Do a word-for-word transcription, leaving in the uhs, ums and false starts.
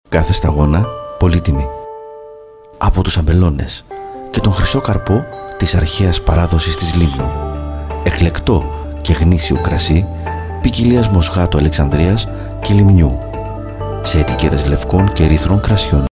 Κάθε σταγόνα πολύτιμη. Από τους αμπελώνες και τον χρυσό καρπό της αρχαίας παράδοσης της Λίμνου. Εκλεκτό και γνήσιο κρασί ποικιλίας Μοσχάτου Αλεξανδρίας και Λιμνιού, σε ετικέτες λευκών και ερυθρών κρασιών.